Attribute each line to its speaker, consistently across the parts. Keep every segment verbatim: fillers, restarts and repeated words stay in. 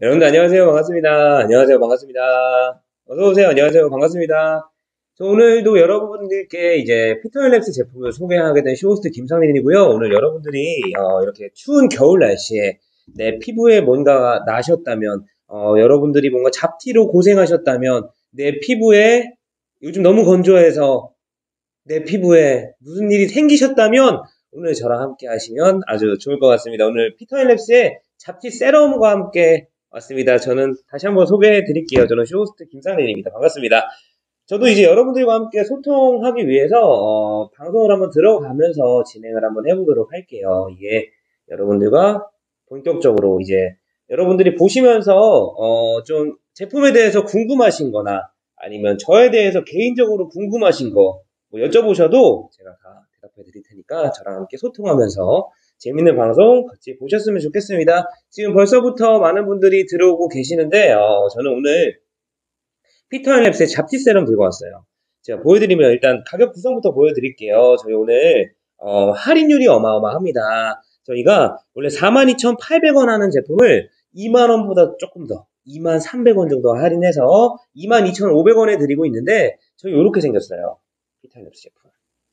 Speaker 1: 여러분들 안녕하세요. 반갑습니다. 안녕하세요. 반갑습니다. 어서오세요. 안녕하세요. 반갑습니다. 저 오늘도 여러분들께 이제 피터앤랩스 제품을 소개하게 된 쇼호스트 김상민이고요. 오늘 여러분들이 어, 이렇게 추운 겨울 날씨에 내 피부에 뭔가 나셨다면, 어, 여러분들이 뭔가 잡티로 고생하셨다면, 내 피부에 요즘 너무 건조해서 내 피부에 무슨 일이 생기셨다면 오늘 저랑 함께 하시면 아주 좋을 것 같습니다. 오늘 피터앤랩스의 잡티 세럼과 함께 왔습니다. 저는 다시 한번 소개해 드릴게요. 저는 쇼호스트 김상린입니다. 반갑습니다. 저도 이제 여러분들과 함께 소통하기 위해서 어, 방송을 한번 들어가면서 진행을 한번 해보도록 할게요. 이게 여러분들과 본격적으로 이제 여러분들이 보시면서 어, 좀 제품에 대해서 궁금하신 거나 아니면 저에 대해서 개인적으로 궁금하신 거 뭐 여쭤보셔도 제가 다 대답해 드릴 테니까 저랑 함께 소통하면서 재밌는 방송 같이 보셨으면 좋겠습니다. 지금 벌써부터 많은 분들이 들어오고 계시는데 어, 저는 오늘 피터앤랩스의 잡티 세럼 들고 왔어요. 제가 보여드리면 일단 가격 구성부터 보여드릴게요. 저희 오늘 어, 할인율이 어마어마합니다. 저희가 원래 사만 이천팔백 원 하는 제품을 이만 원보다 조금 더 이만 삼백 원 정도 할인해서 이만 이천오백 원에 드리고 있는데 저희 이렇게 생겼어요. 피터앤랩스 제품.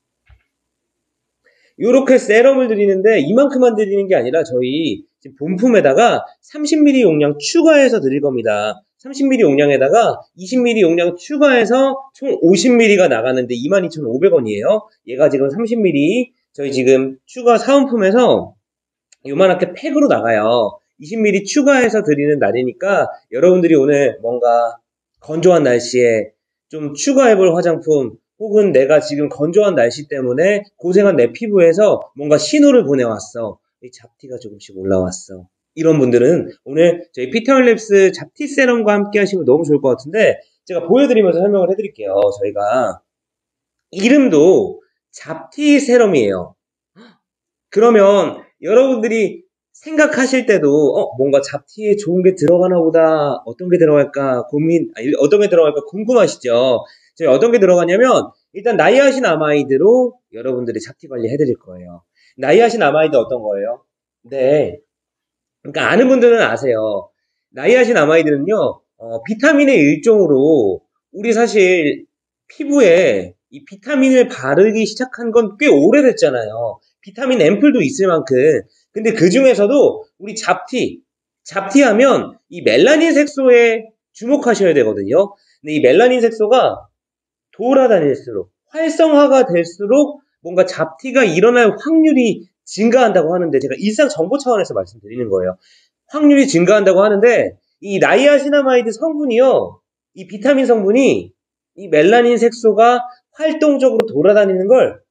Speaker 1: 이렇게 세럼을 드리는데 이만큼만 드리는 게 아니라 저희 지금 본품에다가 삼십 밀리리터 용량 추가해서 드릴 겁니다. 삼십 밀리리터 용량에다가 이십 밀리리터 용량 추가해서 총 오십 밀리리터가 나가는데 이만 이천오백 원이에요. 얘가 지금 삼십 밀리리터 저희 지금 추가 사은품에서 요만하게 팩으로 나가요. 이십 밀리리터 추가해서 드리는 날이니까 여러분들이 오늘 뭔가 건조한 날씨에 좀 추가해볼 화장품 혹은 내가 지금 건조한 날씨 때문에 고생한 내 피부에서 뭔가 신호를 보내왔어. 이 잡티가 조금씩 올라왔어. 이런 분들은 오늘 저희 피터앤랩스 잡티 세럼과 함께 하시면 너무 좋을 것 같은데 제가 보여드리면서 설명을 해드릴게요. 저희가 이름도 잡티 세럼이에요. 그러면 여러분들이 생각하실 때도 어 뭔가 잡티에 좋은 게 들어가나 보다 어떤 게 들어갈까 고민 아니, 어떤 게 들어갈까 궁금하시죠? 저희 어떤 게 들어가냐면 일단 나이아신아마이드로 여러분들이 잡티 관리 해드릴 거예요. 나이아신아마이드 어떤 거예요? 네, 그러니까 아는 분들은 아세요. 나이아신아마이드는요 어, 비타민의 일종으로 우리 사실 피부에 이 비타민을 바르기 시작한 건 꽤 오래됐잖아요. 비타민 앰플도 있을 만큼. 근데 그 중에서도 우리 잡티, 잡티하면 이 멜라닌 색소에 주목하셔야 되거든요. 근데 이 멜라닌 색소가 돌아다닐수록, 활성화가 될수록 뭔가 잡티가 일어날 확률이 증가한다고 하는데 제가 일상 정보 차원에서 말씀드리는 거예요. 확률이 증가한다고 하는데 이 나이아신아마이드 성분이요. 이 비타민 성분이 이 멜라닌 색소가 활동적으로 돌아다니는 걸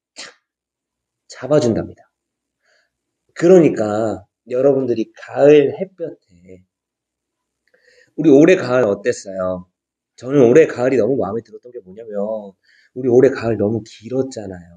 Speaker 1: 잡아준답니다. 그러니까 여러분들이 가을 햇볕에 우리 올해 가을 어땠어요? 저는 올해 가을이 너무 마음에 들었던 게 뭐냐면 우리 올해 가을 너무 길었잖아요.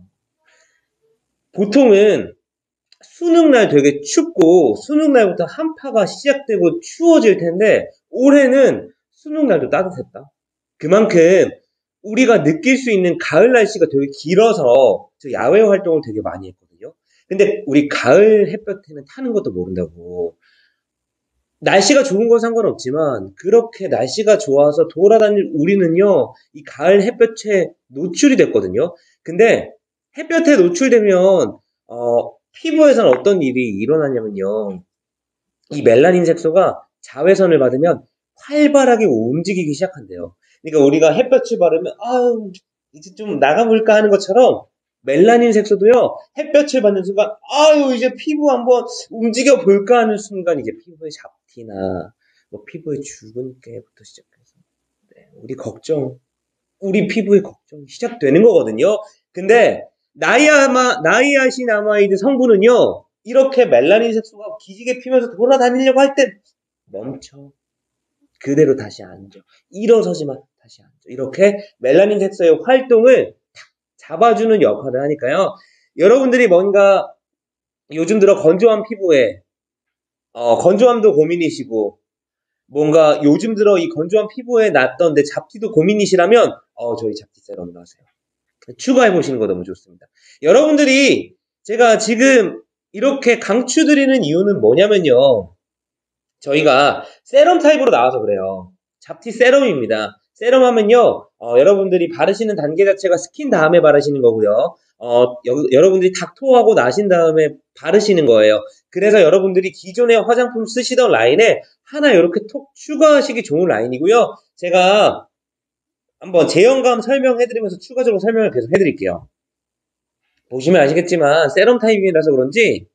Speaker 1: 보통은 수능날 되게 춥고 수능날부터 한파가 시작되고 추워질 텐데 올해는 수능날도 따뜻했다. 그만큼 우리가 느낄 수 있는 가을 날씨가 되게 길어서 저 야외 활동을 되게 많이 했거든요. 근데 우리 가을 햇볕에는 타는 것도 모른다고. 날씨가 좋은 건 상관없지만 그렇게 날씨가 좋아서 돌아다닐 우리는요. 이 가을 햇볕에 노출이 됐거든요. 근데 햇볕에 노출되면 어, 피부에서는 어떤 일이 일어나냐면요. 이 멜라닌 색소가 자외선을 받으면 활발하게 움직이기 시작한대요. 그러니까 우리가 햇볕을 바르면 아우 이제 좀 나가볼까 하는 것처럼 멜라닌 색소도요. 햇볕을 받는 순간 아유 이제 피부 한번 움직여 볼까 하는 순간 이제 피부에 잡티나 뭐 피부에 주근깨부터 시작해서 네, 우리 걱정 우리 피부의 걱정이 시작되는 거거든요. 근데 나이아마 나이아신아마이드 성분은요. 이렇게 멜라닌 색소가 기지개 피면서 돌아다니려고 할 때 멈춰. 그대로 다시 앉아. 일어서지만 다시 앉아. 이렇게 멜라닌 색소의 활동을 잡아주는 역할을 하니까요. 여러분들이 뭔가 요즘 들어 건조한 피부에 어, 건조함도 고민이시고 뭔가 요즘 들어 이 건조한 피부에 났던데 잡티도 고민이시라면 어, 저희 잡티 세럼으로 하세요. 추가해보시는 거 너무 좋습니다. 여러분들이 제가 지금 이렇게 강추드리는 이유는 뭐냐면요. 저희가 세럼 타입으로 나와서 그래요. 잡티 세럼입니다. 세럼 하면요, 어, 여러분들이 바르시는 단계 자체가 스킨 다음에 바르시는 거고요. 어, 여, 여러분들이 닥토하고 나신 다음에 바르시는 거예요. 그래서 여러분들이 기존에 화장품 쓰시던 라인에 하나 이렇게 톡 추가하시기 좋은 라인이고요. 제가 한번 제형감 설명해드리면서 추가적으로 설명을 계속 해드릴게요. 보시면 아시겠지만 세럼 타입이라서 그런지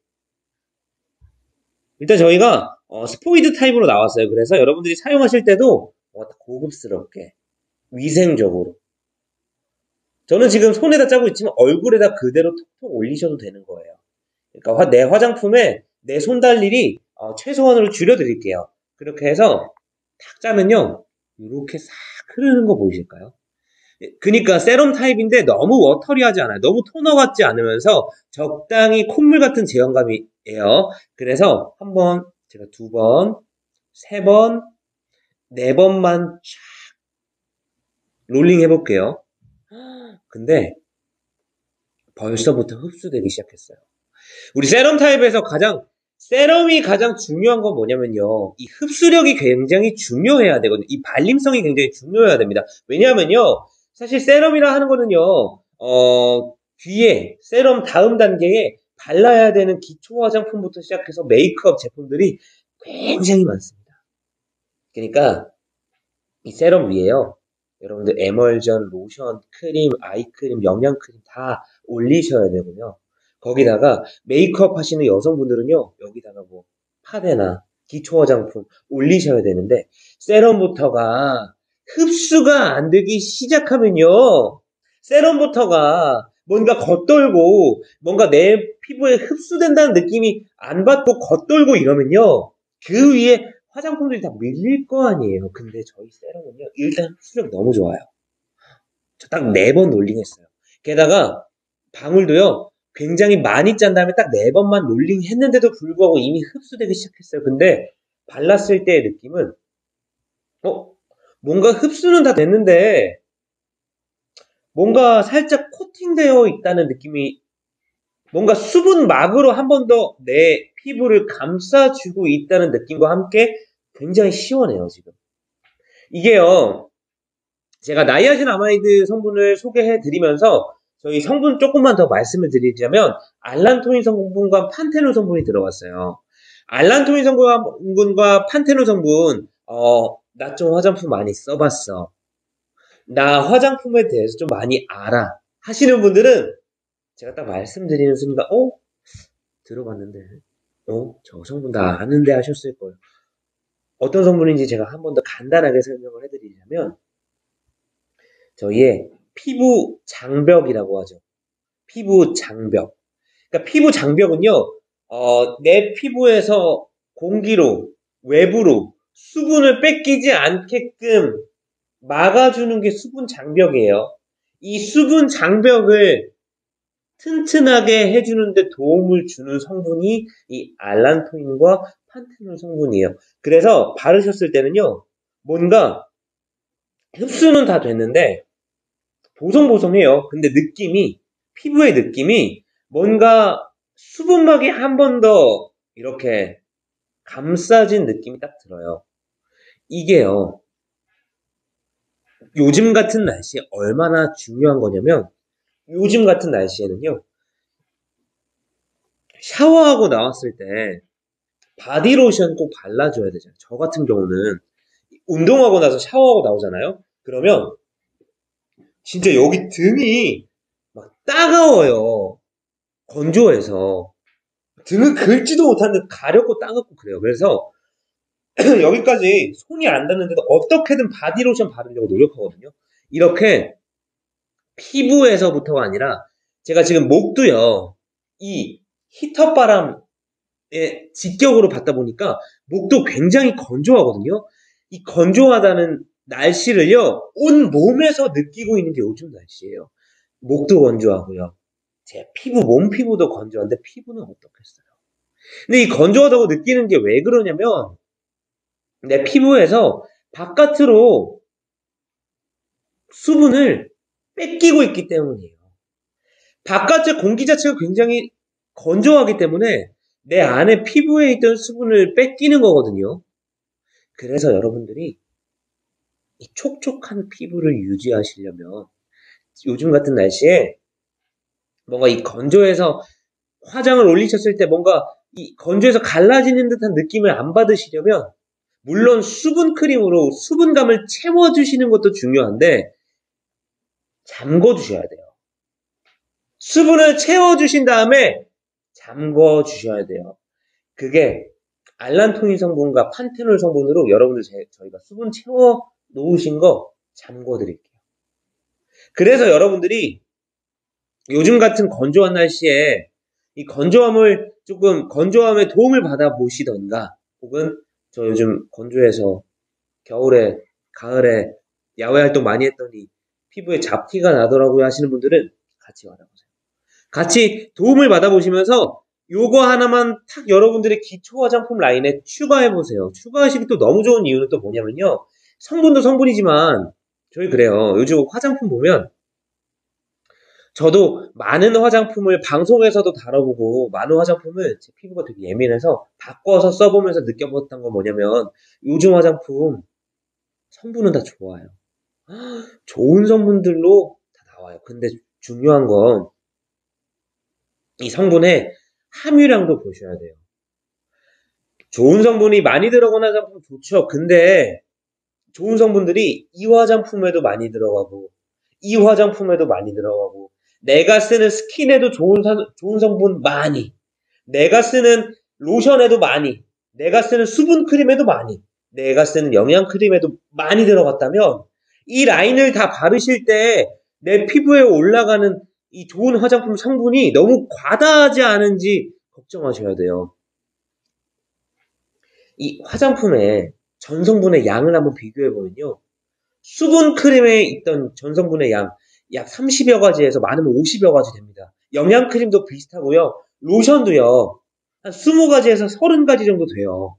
Speaker 1: 일단 저희가 어, 스포이드 타입으로 나왔어요. 그래서 여러분들이 사용하실 때도 어, 고급스럽게 위생적으로 저는 지금 손에다 짜고 있지만 얼굴에다 그대로 톡톡 올리셔도 되는 거예요. 그러니까 화, 내 화장품에 내 손 달 일이 어, 최소한으로 줄여드릴게요. 그렇게 해서 탁 짜면요 이렇게 싹 흐르는 거 보이실까요? 그니까 세럼 타입인데 너무 워터리하지 않아요. 너무 토너 같지 않으면서 적당히 콧물 같은 제형감이에요. 그래서 한 번, 제가 두 번, 세 번, 네 번만 쫙 롤링 해볼게요. 근데 벌써부터 흡수되기 시작했어요. 우리 세럼 타입에서 가장 세럼이 가장 중요한 건 뭐냐면요. 이 흡수력이 굉장히 중요해야 되거든요. 이 발림성이 굉장히 중요해야 됩니다. 왜냐하면요. 사실 세럼이라 하는 거는요. 어, 뒤에 세럼 다음 단계에 발라야 되는 기초 화장품부터 시작해서 메이크업 제품들이 굉장히 많습니다. 그러니까 이 세럼 위에요. 여러분들 에멀전, 로션, 크림, 아이크림, 영양크림 다 올리셔야 되고요. 거기다가 메이크업 하시는 여성분들은요. 여기다가 뭐 파데나 기초 화장품 올리셔야 되는데 세럼부터가 흡수가 안 되기 시작하면요. 세럼부터가 뭔가 겉돌고 뭔가 내 피부에 흡수된다는 느낌이 안 받고 겉돌고 이러면요. 그 위에 화장품들이 다 밀릴 거 아니에요. 근데 저희 세럼은요. 일단 흡수력 너무 좋아요. 저 딱 네 번 롤링했어요. 게다가 방울도요. 굉장히 많이 짠 다음에 딱 네 번만 롤링 했는데도 불구하고 이미 흡수되기 시작했어요. 근데 발랐을 때의 느낌은 어? 뭔가 흡수는 다 됐는데 뭔가 살짝 코팅되어 있다는 느낌이 뭔가 수분막으로 한 번 더 내 피부를 감싸주고 있다는 느낌과 함께 굉장히 시원해요, 지금. 이게요, 제가 나이아신아마이드 성분을 소개해드리면서 저희 성분 조금만 더 말씀을 드리자면 알란토인 성분과 판테놀 성분이 들어갔어요. 알란토인 성분과 판테놀 성분, 어, 나 좀 화장품 많이 써봤어. 나 화장품에 대해서 좀 많이 알아. 하시는 분들은 제가 딱 말씀드리는 순간, 어? 들어봤는데, 어? 저 성분 다 아는데 하셨을 거예요. 어떤 성분인지 제가 한 번 더 간단하게 설명을 해드리자면, 저희의 피부 장벽이라고 하죠. 피부 장벽. 그러니까 피부 장벽은요, 어, 내 피부에서 공기로, 외부로 수분을 뺏기지 않게끔 막아주는 게 수분 장벽이에요. 이 수분 장벽을 튼튼하게 해주는데 도움을 주는 성분이 이 알란토인과 판테놀 성분이에요. 그래서 바르셨을 때는요, 뭔가 흡수는 다 됐는데 보송보송해요. 근데 느낌이, 피부의 느낌이 뭔가 수분막이 한 번 더 이렇게 감싸진 느낌이 딱 들어요. 이게요, 요즘 같은 날씨에 얼마나 중요한 거냐면, 요즘 같은 날씨에는요, 샤워하고 나왔을 때 바디로션 꼭 발라줘야 되잖아요. 저 같은 경우는 운동하고 나서 샤워하고 나오잖아요. 그러면 진짜 여기 등이 막 따가워요. 건조해서. 등을 긁지도 못하는데 가렵고 따갑고 그래요. 그래서 여기까지 손이 안 닿는데도 어떻게든 바디로션 바르려고 노력하거든요. 이렇게 피부에서부터가 아니라 제가 지금 목도요. 이 히터 바람에 직격으로 받다 보니까 목도 굉장히 건조하거든요. 이 건조하다는 날씨를요. 온 몸에서 느끼고 있는 게 요즘 날씨예요. 목도 건조하고요. 제 피부, 몸 피부도 건조한데 피부는 어떻겠어요? 근데 이 건조하다고 느끼는 게 왜 그러냐면 내 피부에서 바깥으로 수분을 뺏기고 있기 때문이에요. 바깥의 공기 자체가 굉장히 건조하기 때문에 내 안에 피부에 있던 수분을 뺏기는 거거든요. 그래서 여러분들이 이 촉촉한 피부를 유지하시려면 요즘 같은 날씨에 뭔가 이 건조해서 화장을 올리셨을 때 뭔가 이 건조해서 갈라지는 듯한 느낌을 안 받으시려면 물론 수분 크림으로 수분감을 채워주시는 것도 중요한데 잠궈주셔야 돼요. 수분을 채워주신 다음에 잠궈주셔야 돼요. 그게 알란토인 성분과 판테놀 성분으로 여러분들 제, 저희가 수분 채워 놓으신 거 잠궈 드릴게요. 그래서 여러분들이 요즘 같은 건조한 날씨에 이 건조함을 조금 건조함에 도움을 받아 보시던가 혹은 저 요즘 건조해서 겨울에 가을에 야외 활동 많이 했더니 피부에 잡티가 나더라고요 하시는 분들은 같이 알아보세요. 같이 도움을 받아보시면서 요거 하나만 탁 여러분들의 기초 화장품 라인에 추가해보세요. 추가하시기 또 너무 좋은 이유는 또 뭐냐면요. 성분도 성분이지만 저희 그래요. 요즘 화장품 보면 저도 많은 화장품을 방송에서도 다뤄보고 많은 화장품을 제 피부가 되게 예민해서 바꿔서 써보면서 느껴봤던 건 뭐냐면 요즘 화장품 성분은 다 좋아요. 좋은 성분들로 다 나와요. 근데 중요한 건 이 성분의 함유량도 보셔야 돼요. 좋은 성분이 많이 들어간 화장품 좋죠. 근데 좋은 성분들이 이 화장품에도 많이 들어가고 이 화장품에도 많이 들어가고 내가 쓰는 스킨에도 좋은, 사, 좋은 성분 많이 내가 쓰는 로션에도 많이 내가 쓰는 수분 크림에도 많이 내가 쓰는 영양 크림에도 많이 들어갔다면 이 라인을 다 바르실 때 내 피부에 올라가는 이 좋은 화장품 성분이 너무 과다하지 않은지 걱정하셔야 돼요. 이 화장품의 전성분의 양을 한번 비교해보면요. 수분 크림에 있던 전성분의 양 약 삼십여 가지에서 많으면 오십여 가지 됩니다. 영양 크림도 비슷하고요. 로션도요. 한 이십 가지에서 삼십 가지 정도 돼요.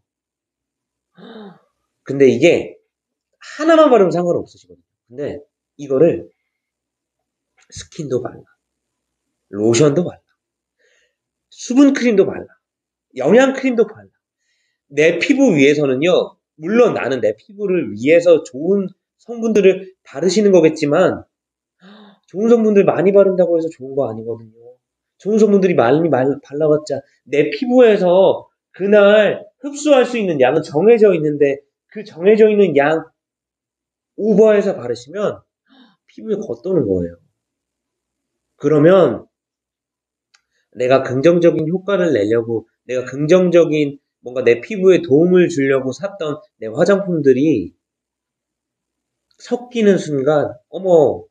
Speaker 1: 근데 이게 하나만 바르면 상관없으시거든요. 근데 이거를 스킨도 발라. 로션도 발라. 수분 크림도 발라. 영양 크림도 발라. 내 피부 위해서는요. 물론 나는 내 피부를 위해서 좋은 성분들을 바르시는 거겠지만 좋은 성분들 많이 바른다고 해서 좋은 거 아니거든요. 좋은 성분들이 많이 발라봤자 내 피부에서 그날 흡수할 수 있는 양은 정해져 있는데 그 정해져 있는 양 오버해서 바르시면 피부에 겉도는 거예요. 그러면 내가 긍정적인 효과를 내려고 내가 긍정적인 뭔가 내 피부에 도움을 주려고 샀던 내 화장품들이 섞이는 순간 어머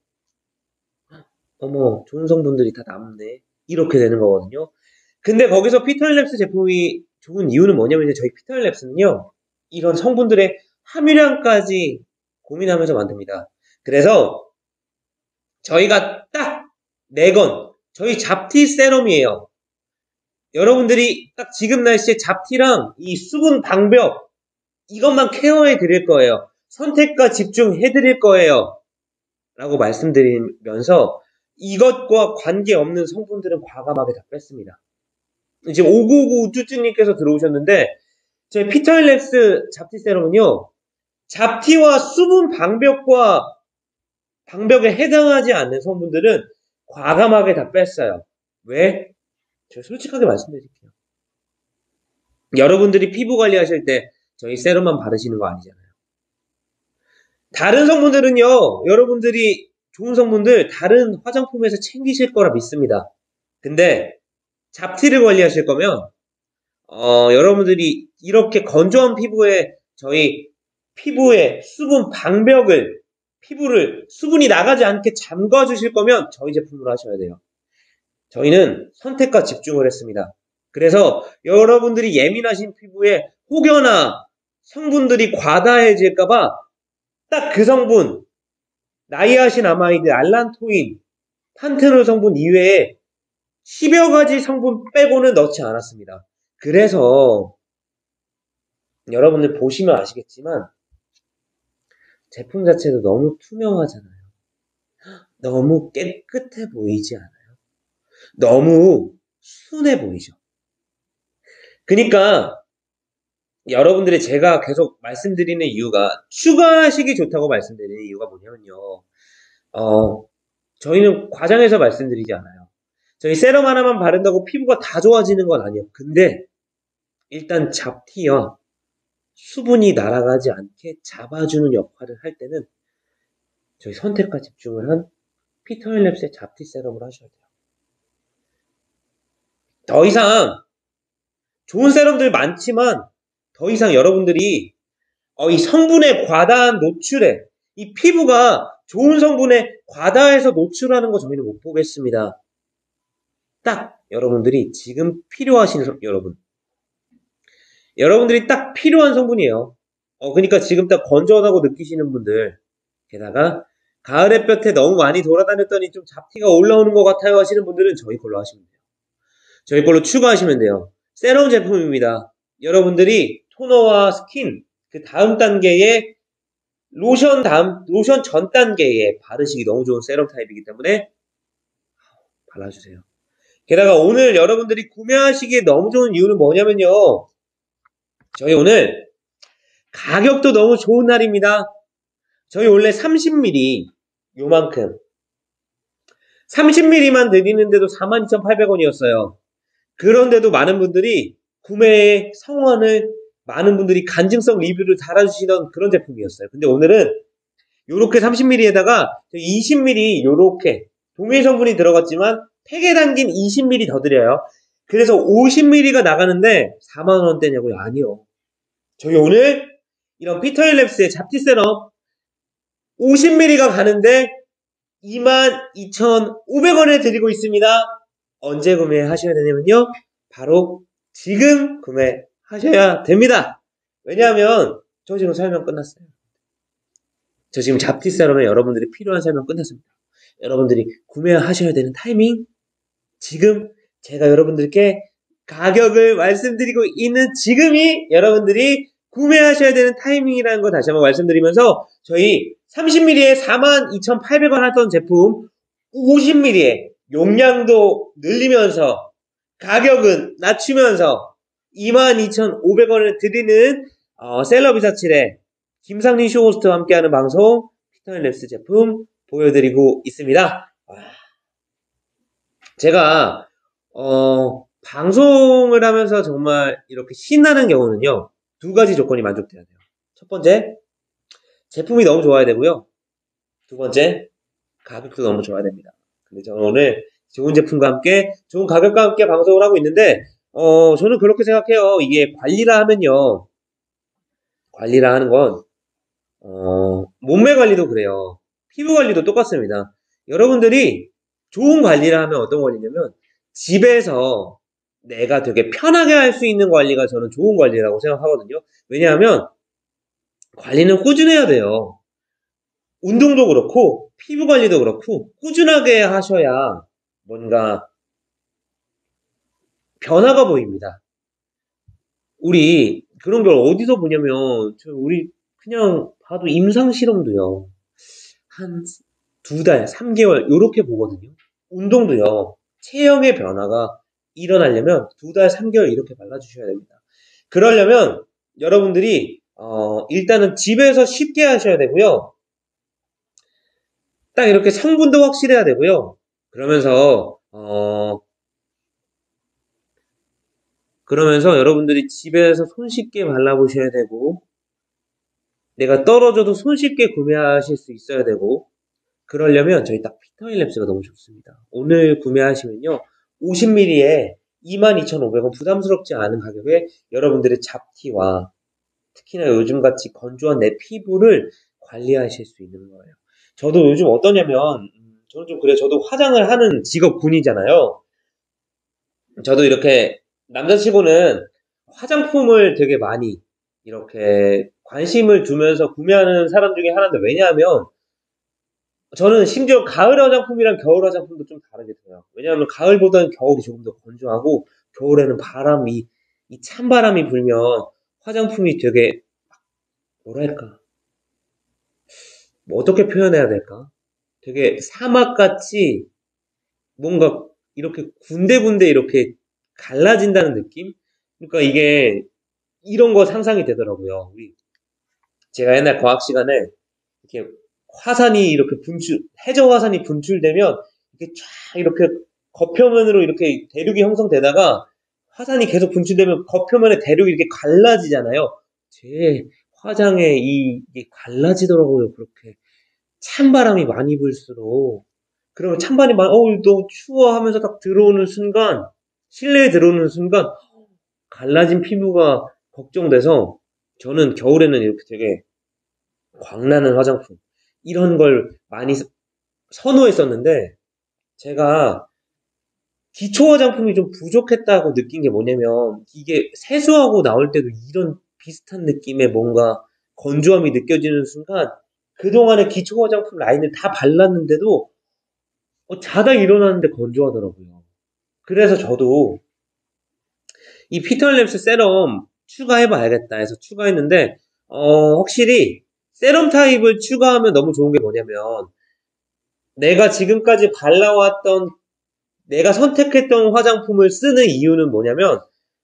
Speaker 1: 어머 좋은 성분들이 다 남네 이렇게 되는 거거든요. 근데 거기서 피터랩스 제품이 좋은 이유는 뭐냐면 저희 피터랩스는요 이런 성분들의 함유량까지 고민하면서 만듭니다. 그래서 저희가 딱 내건 저희 잡티 세럼이에요. 여러분들이 딱 지금 날씨에 잡티랑 이 수분 방벽 이것만 케어해 드릴 거예요. 선택과 집중해 드릴 거예요. 라고 말씀드리면서 이것과 관계없는 성분들은 과감하게 다 뺐습니다. 지금 오구오구 우쭈쭈님께서 들어오셨는데 저희 피터일렉스 잡티 세럼은요. 잡티와 수분 방벽과 방벽에 해당하지 않는 성분들은 과감하게 다 뺐어요. 왜? 제가 솔직하게 말씀드릴게요. 여러분들이 피부 관리하실 때 저희 세럼만 바르시는 거 아니잖아요. 다른 성분들은요. 여러분들이 좋은 성분들 다른 화장품에서 챙기실 거라 믿습니다. 근데 잡티를 관리하실 거면 어, 여러분들이 이렇게 건조한 피부에 저희 피부의 수분 방벽을 피부를 수분이 나가지 않게 잠가 주실 거면 저희 제품으로 하셔야 돼요. 저희는 선택과 집중을 했습니다. 그래서 여러분들이 예민하신 피부에 혹여나 성분들이 과다해질까봐 딱 그 성분 나이아신아마이드, 알란토인, 판테놀 성분 이외에 십여 가지 성분 빼고는 넣지 않았습니다. 그래서 여러분들 보시면 아시겠지만 제품 자체도 너무 투명하잖아요. 너무 깨끗해 보이지 않아요? 너무 순해 보이죠? 그러니까 여러분들이 제가 계속 말씀드리는 이유가 추가하시기 좋다고 말씀드리는 이유가 뭐냐면요. 어, 저희는 과장해서 말씀드리지 않아요. 저희 세럼 하나만 바른다고 피부가 다 좋아지는 건 아니에요. 근데 일단 잡티와 수분이 날아가지 않게 잡아주는 역할을 할 때는 저희 선택과 집중을 한 피터일랩스의 잡티 세럼을 하셔야 돼요. 더 이상 좋은 세럼들 많지만 더 이상 여러분들이 어, 이 성분의 과다한 노출에 이 피부가 좋은 성분에 과다해서 노출하는 거 저희는 못 보겠습니다. 딱 여러분들이 지금 필요하신 성, 여러분 여러분들이 딱 필요한 성분이에요. 어, 그러니까 지금 딱 건조하다고 느끼시는 분들, 게다가 가을 햇볕에 너무 많이 돌아다녔더니 좀 잡티가 올라오는 것 같아요 하시는 분들은 저희 걸로 하시면 돼요. 저희 걸로 추가하시면 돼요. 세럼 제품입니다. 여러분들이 토너와 스킨, 그 다음 단계의 로션 다음, 로션 전 단계에 바르시기 너무 좋은 세럼 타입이기 때문에 발라주세요. 게다가 오늘 여러분들이 구매하시기에 너무 좋은 이유는 뭐냐면요. 저희 오늘 가격도 너무 좋은 날입니다. 저희 원래 삼십 밀리리터 요만큼 삼십 밀리리터만 드리는데도 사만 이천팔백 원이었어요. 그런데도 많은 분들이 구매의 성원을 많은 분들이 간증성 리뷰를 달아주시던 그런 제품이었어요. 근데 오늘은 요렇게 삼십 밀리리터에다가 이십 밀리리터 요렇게 동일 성분이 들어갔지만 팩에 담긴 이십 밀리리터 더 드려요. 그래서 오십 밀리리터가 나가는데 사만 원대냐고요? 아니요. 저희 오늘 이런 피터일랩스의 잡티 세럼 오십 밀리리터가 가는데 이만 이천오백 원에 드리고 있습니다. 언제 구매하셔야 되냐면요. 바로 지금 구매하셔야 됩니다. 왜냐하면 저 지금 설명 끝났어요. 저 지금 잡티 세럼에 여러분들이 필요한 설명 끝났습니다. 여러분들이 구매하셔야 되는 타이밍 지금 제가 여러분들께 가격을 말씀드리고 있는 지금이 여러분들이 구매하셔야 되는 타이밍이라는 거 다시 한번 말씀드리면서 저희 삼십 밀리리터에 사만 이천팔백 원 하던 제품 오십 밀리리터에 용량도 늘리면서 가격은 낮추면서 이만 이천오백 원을 드리는 어, 셀러비사칠의 김상린 쇼호스트와 함께하는 방송 피터일랩스 제품 보여드리고 있습니다. 제가 어, 방송을 하면서 정말 이렇게 신나는 경우는요. 두 가지 조건이 만족돼야 돼요. 첫 번째, 제품이 너무 좋아야 되고요. 두 번째, 가격도 너무 좋아야 됩니다. 근데 저는 오늘 좋은 제품과 함께, 좋은 가격과 함께 방송을 하고 있는데, 어, 저는 그렇게 생각해요. 이게 관리라 하면요. 관리라 하는 건, 어, 몸매 관리도 그래요. 피부 관리도 똑같습니다. 여러분들이 좋은 관리라 하면 어떤 관리냐면, 집에서 내가 되게 편하게 할 수 있는 관리가 저는 좋은 관리라고 생각하거든요. 왜냐하면 관리는 꾸준해야 돼요. 운동도 그렇고 피부 관리도 그렇고 꾸준하게 하셔야 뭔가 변화가 보입니다. 우리 그런 걸 어디서 보냐면 우리 그냥 봐도 임상 실험도요. 한 두 달, 삼 개월 이렇게 보거든요. 운동도요. 체형의 변화가 일어나려면 두 달, 삼 개월 이렇게 발라주셔야 됩니다. 그러려면 여러분들이 어, 일단은 집에서 쉽게 하셔야 되고요. 딱 이렇게 성분도 확실해야 되고요. 그러면서 어, 그러면서 여러분들이 집에서 손쉽게 발라보셔야 되고 내가 떨어져도 손쉽게 구매하실 수 있어야 되고 그러려면 저희 딱 피터일랩스가 너무 좋습니다. 오늘 구매하시면요. 오십 밀리리터에 이만 이천오백 원 부담스럽지 않은 가격에 여러분들의 잡티와 특히나 요즘같이 건조한 내 피부를 관리하실 수 있는 거예요. 저도 요즘 어떠냐면 저는 좀 그래요. 저도 화장을 하는 직업군이잖아요. 저도 이렇게 남자치고는 화장품을 되게 많이 이렇게 관심을 두면서 구매하는 사람 중에 하나인데 왜냐하면 저는 심지어 가을 화장품이랑 겨울 화장품도 좀 다르게 들어요. 왜냐하면 가을보다는 겨울이 조금 더 건조하고 겨울에는 바람이 이 찬바람이 불면 화장품이 되게 뭐랄까 뭐 어떻게 표현해야 될까? 되게 사막같이 뭔가 이렇게 군데군데 이렇게 갈라진다는 느낌? 그러니까 이게 이런 거 상상이 되더라고요. 우리 제가 옛날 과학 시간에 이렇게 화산이 이렇게 분출, 해저 화산이 분출되면 이렇게 쫙 이렇게 겉표면으로 이렇게 대륙이 형성되다가 화산이 계속 분출되면 겉표면에 대륙이 이렇게 갈라지잖아요. 제 화장에 이, 이게 갈라지더라고요. 그렇게 찬바람이 많이 불수록. 그러면 찬바람이 많이, 어우, 너무 추워 하면서 딱 들어오는 순간, 실내에 들어오는 순간, 갈라진 피부가 걱정돼서 저는 겨울에는 이렇게 되게 광나는 화장품, 이런 걸 많이 선호했었는데, 제가 기초 화장품이 좀 부족했다고 느낀 게 뭐냐면, 이게 세수하고 나올 때도 이런 비슷한 느낌의 뭔가 건조함이 느껴지는 순간, 그동안의 기초 화장품 라인을 다 발랐는데도, 어, 자다 일어났는데 건조하더라고요. 그래서 저도 이 피터랩스 세럼 추가해봐야겠다 해서 추가했는데, 어, 확실히 세럼 타입을 추가하면 너무 좋은 게 뭐냐면, 내가 지금까지 발라왔던, 내가 선택했던 화장품을 쓰는 이유는 뭐냐면,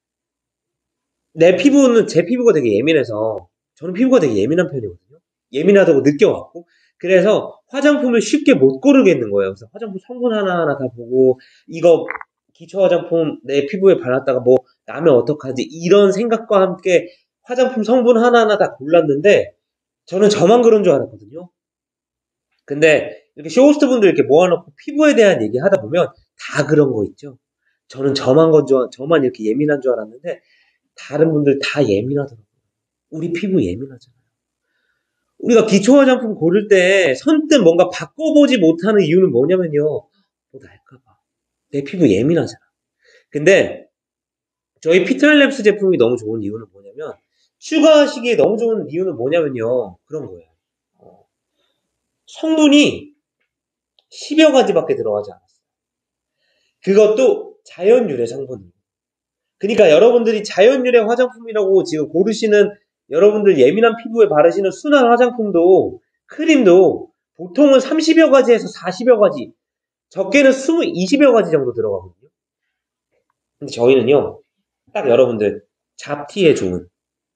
Speaker 1: 내 피부는, 제 피부가 되게 예민해서, 저는 피부가 되게 예민한 편이거든요. 예민하다고 느껴왔고, 그래서 화장품을 쉽게 못 고르겠는 거예요. 그래서 화장품 성분 하나하나 다 보고, 이거 기초 화장품 내 피부에 발랐다가 뭐 나면 어떡하지? 이런 생각과 함께 화장품 성분 하나하나 다 골랐는데, 저는 저만 그런 줄 알았거든요. 근데 이렇게 쇼호스트 분들 이렇게 모아놓고 피부에 대한 얘기 하다 보면 다 그런 거 있죠. 저는 저만 건 줄, 저만 이렇게 예민한 줄 알았는데, 다른 분들 다 예민하더라고요. 우리 피부 예민하잖아요. 우리가 기초 화장품 고를 때 선뜻 뭔가 바꿔보지 못하는 이유는 뭐냐면요. 뭐 날까봐. 내 피부 예민하잖아. 근데 저희 피터랩스 제품이 너무 좋은 이유는 뭐냐면, 추가하시기에 너무 좋은 이유는 뭐냐면요. 그런 거예요. 어, 성분이 십여 가지밖에 들어가지 않았어요. 그것도 자연 유래 성분이에요. 그러니까 여러분들이 자연 유래 화장품이라고 지금 고르시는, 여러분들 예민한 피부에 바르시는 순한 화장품도, 크림도 보통은 삼십여 가지에서 사십여 가지, 적게는 이십, 이십여 가지 정도 들어가거든요. 근데 저희는요, 딱 여러분들 잡티에 좋은,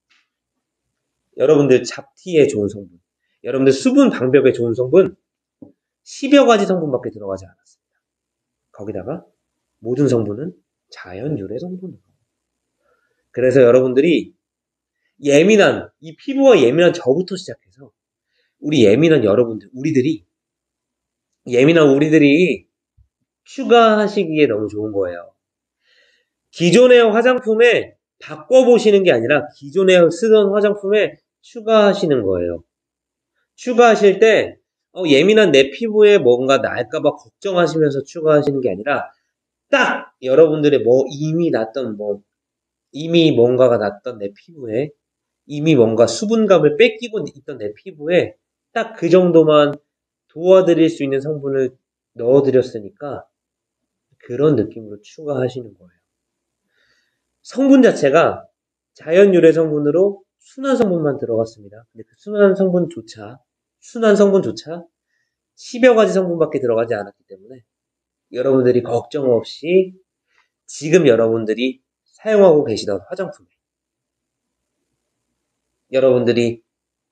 Speaker 1: 여러분들 잡티에 좋은 성분, 여러분들 수분 방벽에 좋은 성분 십여 가지 성분밖에 들어가지 않았습니다. 거기다가 모든 성분은 자연 유래 성분이에요. 그래서 여러분들이 예민한, 이 피부가 예민한 저부터 시작해서 우리 예민한 여러분들, 우리들이, 예민한 우리들이 추가하시기에 너무 좋은 거예요. 기존의 화장품에 바꿔보시는 게 아니라 기존에 쓰던 화장품에 추가하시는 거예요. 추가하실 때 어, 예민한 내 피부에 뭔가 날까봐 걱정하시면서 추가하시는 게 아니라 딱 여러분들의 뭐 이미 났던 뭐 이미 뭔가가 났던 내 피부에, 이미 뭔가 수분감을 뺏기고 있던 내 피부에 딱 그 정도만 도와드릴 수 있는 성분을 넣어드렸으니까 그런 느낌으로 추가하시는 거예요. 성분 자체가 자연 유래 성분으로 순한 성분만 들어갔습니다. 근데 그 순한 성분조차, 순한 성분조차 십여 가지 성분밖에 들어가지 않았기 때문에 여러분들이 걱정 없이 지금 여러분들이 사용하고 계시던 화장품에, 여러분들이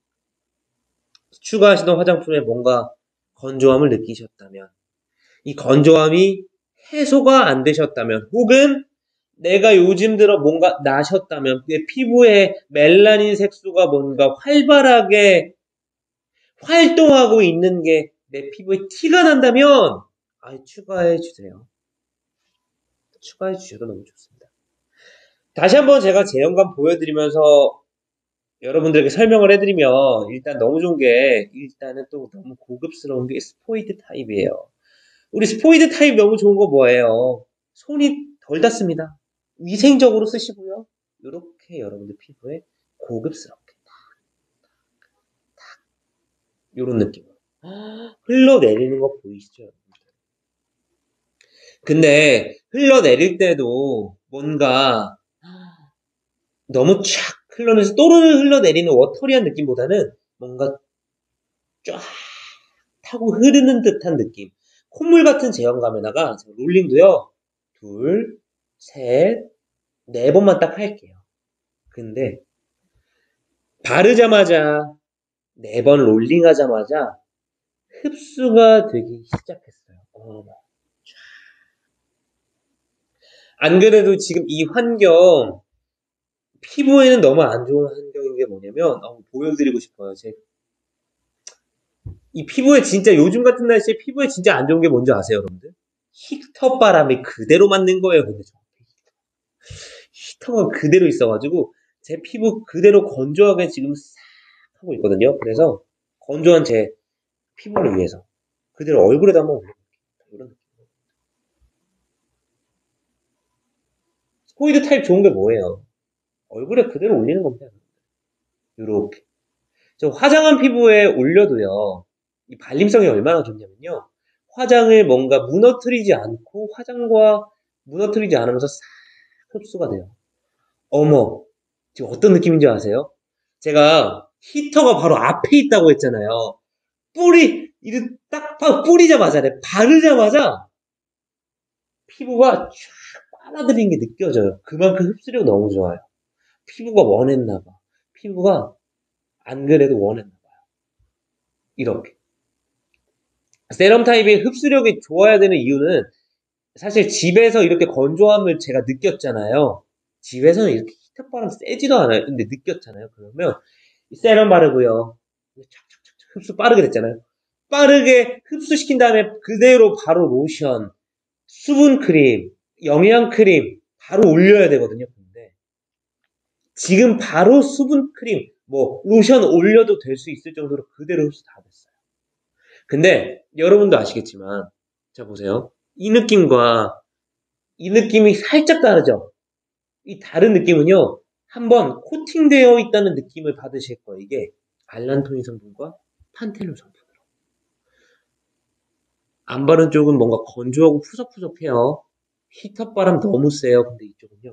Speaker 1: 추가하시던 화장품에 뭔가 건조함을 느끼셨다면, 이 건조함이 해소가 안 되셨다면, 혹은 내가 요즘 들어 뭔가 나셨다면, 내 피부에 멜라닌 색소가 뭔가 활발하게 활동하고 있는 게 내 피부에 티가 난다면, 아예 추가해 주세요. 추가해 주셔도 너무 좋습니다. 다시 한번 제가 제형감 보여드리면서 여러분들에게 설명을 해드리면, 일단 너무 좋은 게, 일단은 또 너무 고급스러운 게 스포이드 타입이에요. 우리 스포이드 타입 너무 좋은 거 뭐예요? 손이 덜 닿습니다. 위생적으로 쓰시고요. 이렇게 여러분들 피부에 고급스럽게 탁, 이런 느낌으로 흘러내리는 거 보이시죠, 여러분들? 근데 흘러내릴 때도 뭔가 너무 촥 흘러내서 또르르 흘러내리는 워터리한 느낌보다는 뭔가 쫙 타고 흐르는 듯한 느낌. 콧물 같은 제형감에다가 롤링도요. 둘, 셋, 네 번만 딱 할게요. 근데 바르자마자 네 번 롤링하자마자 흡수가 되기 시작했어요. 어머. 안 그래도 지금 이 환경 피부에는 너무 안 좋은 환경인 게 뭐냐면 어, 보여드리고 싶어요. 제 이 피부에 진짜 요즘 같은 날씨에 피부에 진짜 안 좋은 게 뭔지 아세요, 여러분들? 히터 바람이 그대로 맞는 거예요. 근데 히터가 그대로 있어가지고 제 피부 그대로 건조하게 지금 싹 하고 있거든요. 그래서 건조한 제 피부를 위해서 그대로 얼굴에다 한번 올려볼게요. 이런 느낌. 스포이드 타입 좋은 게 뭐예요? 얼굴에 그대로 올리는 겁니다. 이렇게. 저 화장한 피부에 올려도요. 이 발림성이 얼마나 좋냐면요. 화장을 뭔가 무너뜨리지 않고 화장과 무너뜨리지 않으면서 싹 흡수가 돼요. 어머, 지금 어떤 느낌인지 아세요? 제가 히터가 바로 앞에 있다고 했잖아요. 뿌리, 이렇게 딱 뿌리자마자, 바르자마자 피부가 쫙 빨아들이는 게 느껴져요. 그만큼 흡수력 너무 좋아요. 피부가 원했나봐. 피부가 안 그래도 원했나봐요. 이렇게. 세럼 타입의 흡수력이 좋아야 되는 이유는 사실 집에서 이렇게 건조함을 제가 느꼈잖아요. 집에서는 이렇게 히터바람 세지도 않아요. 근데 느꼈잖아요. 그러면 세럼 바르고요. 착착착착 흡수 빠르게 됐잖아요. 빠르게 흡수시킨 다음에 그대로 바로 로션, 수분 크림, 영양 크림 바로 올려야 되거든요. 근데 지금 바로 수분 크림, 뭐 로션 올려도 될 수 있을 정도로 그대로 흡수 다 됐어요. 근데 여러분도 아시겠지만 자 보세요. 이 느낌과 이 느낌이 살짝 다르죠? 이 다른 느낌은요. 한번 코팅되어 있다는 느낌을 받으실 거예요. 이게 알란토인 성분과 판테놀 성분으로. 안 바른 쪽은 뭔가 건조하고 푸석푸석해요. 히터바람 너무 세요. 근데 이쪽은요.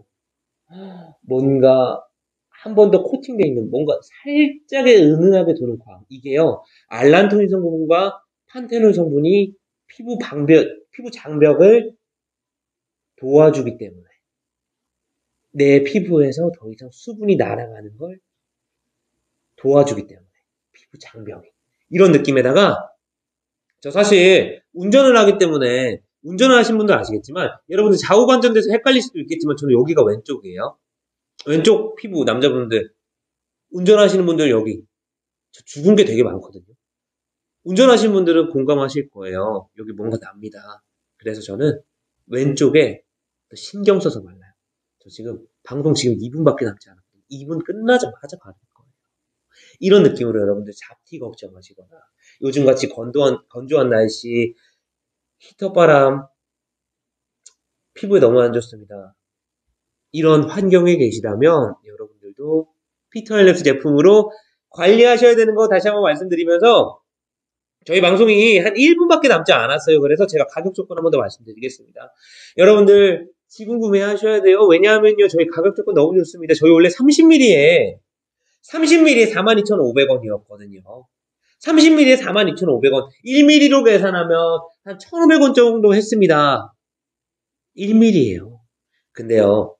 Speaker 1: 뭔가 한 번 더 코팅되어 있는 뭔가 살짝의 은은하게 도는 광. 이게요. 알란토인 성분과 판테놀 성분이 피부 방벽, 피부 장벽을 도와주기 때문에 내 피부에서 더 이상 수분이 날아가는 걸 도와주기 때문에 피부 장벽이 이런 느낌에다가 저 사실 운전을 하기 때문에 운전을 하신 분들 아시겠지만 여러분들 좌우 관전돼서 헷갈릴 수도 있겠지만 저는 여기가 왼쪽이에요. 왼쪽 피부 남자분들 운전하시는 분들 여기 저 죽은 게 되게 많거든요. 운전하시는 분들은 공감하실 거예요. 여기 뭔가 납니다. 그래서 저는 왼쪽에 신경 써서 발라요. 저 지금 방송 지금 이 분밖에 남지 않았거든요. 이 분 끝나자마자 바를 거예요. 이런 느낌으로 여러분들 잡티 걱정하시거나 요즘같이 건조한, 건조한 날씨 히터바람 피부에 너무 안 좋습니다. 이런 환경에 계시다면 여러분들도 피터앤랩스 제품으로 관리하셔야 되는 거 다시 한번 말씀드리면서 저희 방송이 한 일 분밖에 남지 않았어요. 그래서 제가 가격 조건 한 번 더 말씀드리겠습니다. 여러분들 지금 구매하셔야 돼요. 왜냐하면요. 저희 가격 조건 너무 좋습니다. 저희 원래 삼십 밀리리터에 삼십 밀리리터에 사만 이천오백 원이었거든요. 삼십 밀리리터에 사만 이천오백 원. 일 밀리리터로 계산하면 한 천오백 원 정도 했습니다. 일 밀리리터예요. 근데요.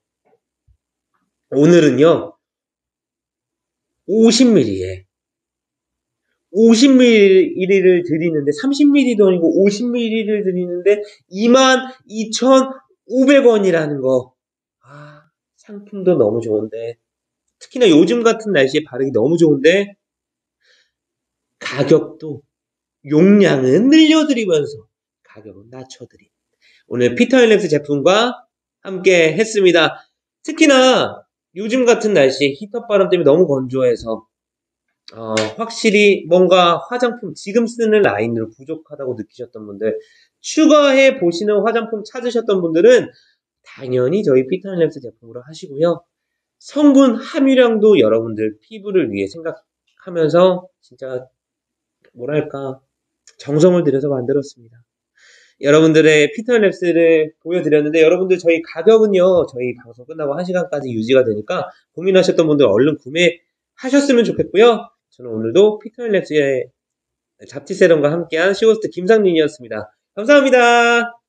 Speaker 1: 오늘은요. 오십 밀리리터에 오십 밀리리터를 드리는데 삼십 밀리리터도 아니고 오십 밀리리터를 드리는데 이만 이천오백 원이라는 거. 아, 상품도 너무 좋은데 특히나 요즘 같은 날씨에 바르기 너무 좋은데 가격도 용량은 늘려드리면서 가격은 낮춰드립니다. 오늘 피터앤랩스 제품과 함께 했습니다. 특히나 요즘 같은 날씨에 히터바람 때문에 너무 건조해서 어, 확실히 뭔가 화장품 지금 쓰는 라인으로 부족하다고 느끼셨던 분들 추가해 보시는 화장품 찾으셨던 분들은 당연히 저희 피터앤랩스 제품으로 하시고요. 성분 함유량도 여러분들 피부를 위해 생각하면서 진짜 뭐랄까 정성을 들여서 만들었습니다. 여러분들의 피터앤랩스를 보여드렸는데 여러분들 저희 가격은요. 저희 방송 끝나고 한 시간까지 유지가 되니까 고민하셨던 분들 얼른 구매하셨으면 좋겠고요. 저는 오늘도 피터앤랩스의 잡티 세럼과 함께한 시호스트 김상민이었습니다. 감사합니다.